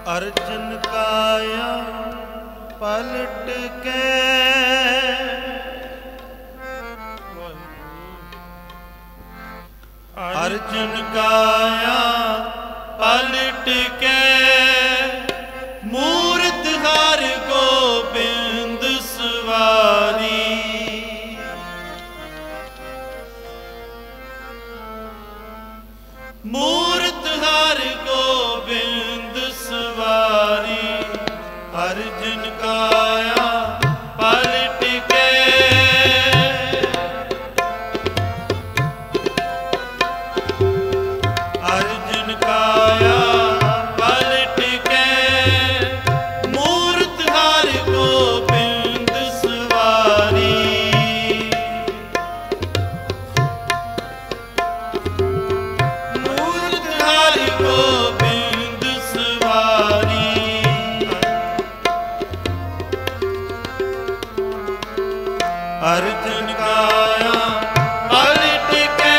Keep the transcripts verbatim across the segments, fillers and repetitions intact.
अर्जुन काया पलट के अर्जुन काया पलट के मूरत हर गोबिंद सवारी। मूरत हर गोबिंद सवारी अर्जुन काया पलट के अर्जुन काया पलट के मूरत हर गोबिंद सवारी। मूरत हर गोबिंद सवारी अर्जुन काया पलट के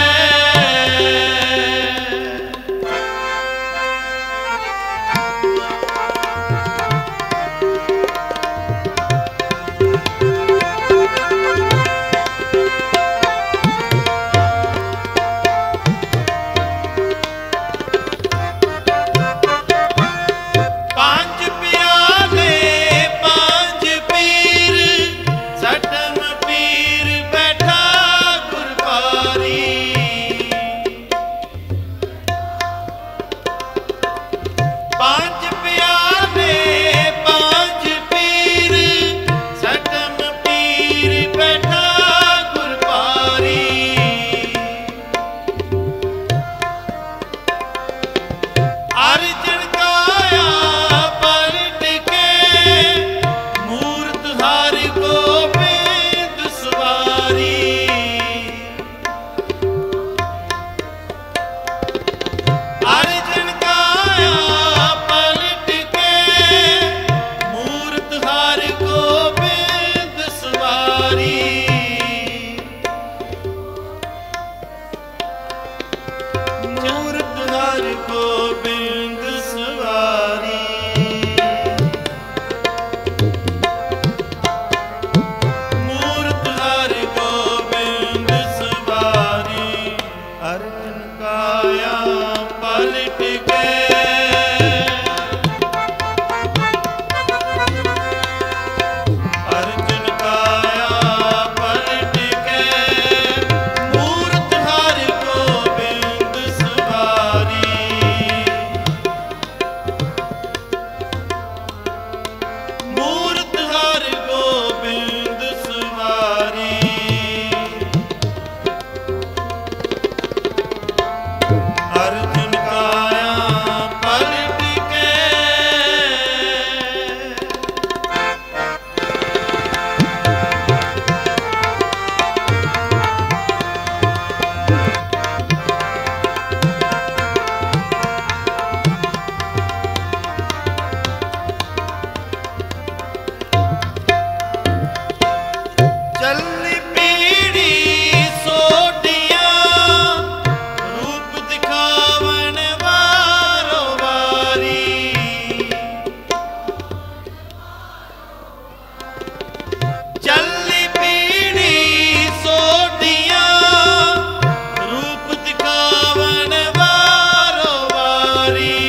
पांच प्याले पांच पीर सटम पीर बैठा गुरबारी। पांच प्याले पांच पीर सटम पीर बैठा गुरबारी। अर्जुन काया पलट के मूरत हर गोबिंद सवारी। अर्जुन काया पलट के मूरत हर गोबिंद सवारी। मूरत हर गोबिंद सवारी मूरत हर गोबिंद सवारी अर्जुन काया पलट के अर्जुन काया पलट के मूरत हर गोबिंद सवारी। मूरत हर गोबिंद सवारी अर्जुन काया पलट के चलनी पीढ़ी सोटियां रूप दिखावन वारो वारी। चलनी पीढ़ी सोटियां रूप दिखावन वारो वारी।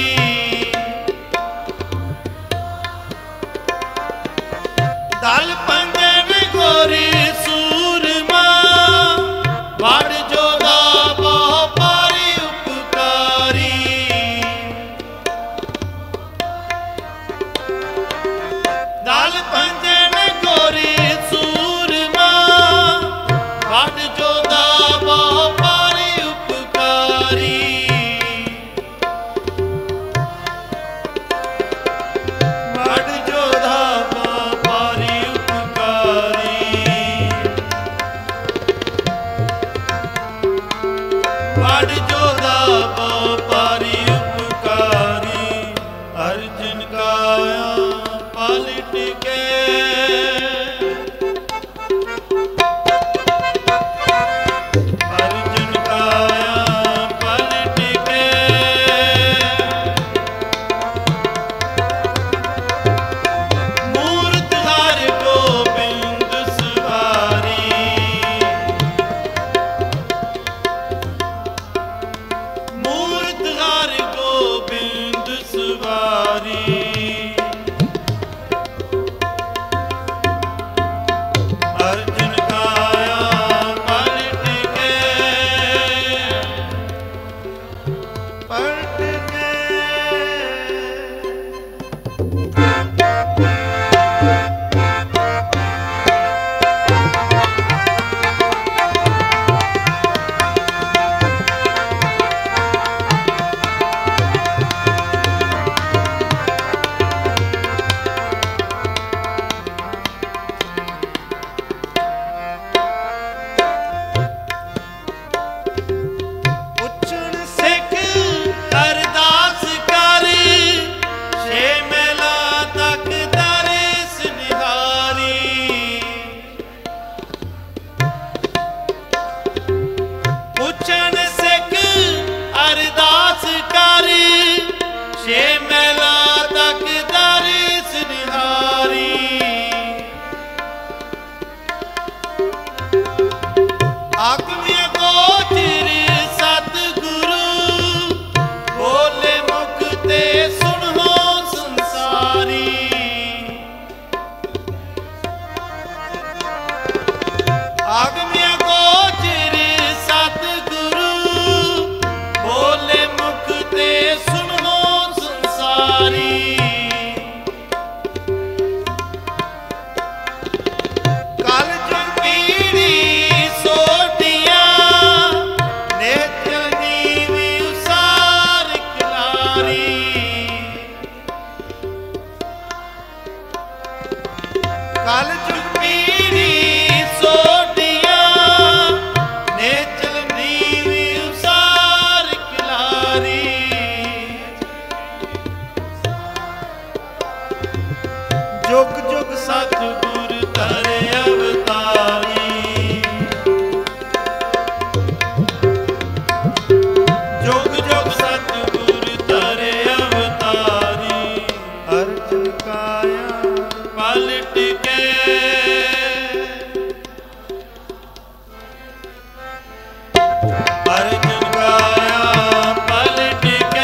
दल पंजन गोरी सूरमा वड़ जोगा बहु पारी उपकारी। दल पंजन गोरी सूरमा वड़ जोगा बहु पारी उपकारी। वड़ जोधा बहु पारी उपकारी। वड़ जोधा बहु पारी उपकारी अर्जुन काया पलट के अर्जुन काया पलट के सवारी। अर्जुन काया पलट के पलट के जुग जुग सतगुर धरे अवतारी। जुग जुग सतगुर धरे अवतारी। अर्जुन काया पलट के अर्जुन काया पलट के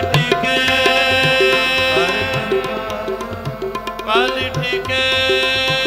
पलट के